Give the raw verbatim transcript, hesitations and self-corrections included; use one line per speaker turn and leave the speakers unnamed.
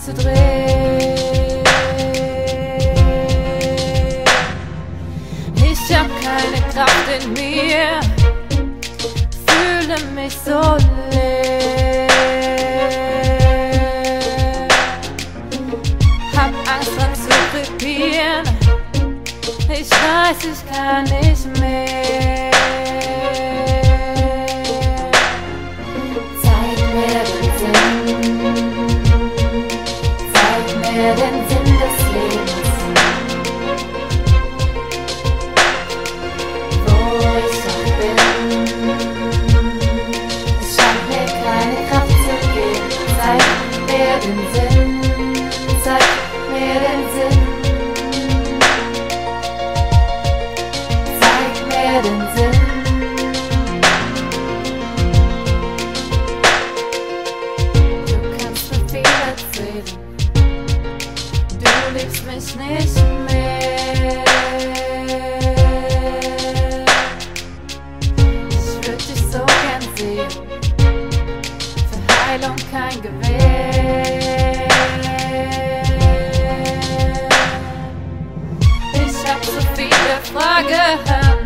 zu drehen. Ich hab keine Kraft in mir, fühle mich so leer. Hab Angst dran zu krepieren, ich weiß, ich kann nicht mehr. Zeig mir den Sinn, zeig mir den Sinn des Lebens, wo ich noch bin. Es scheint mir keine Kraft zu geben. Zeig mir den Sinn, zeig mir den Sinn. Den Sinn. Du kannst mir viel erzählen, du liebst mich nicht mehr. Ich würd dich so gern sehen, für Heilung kein Gewähr. Ich hab so viele Fragen.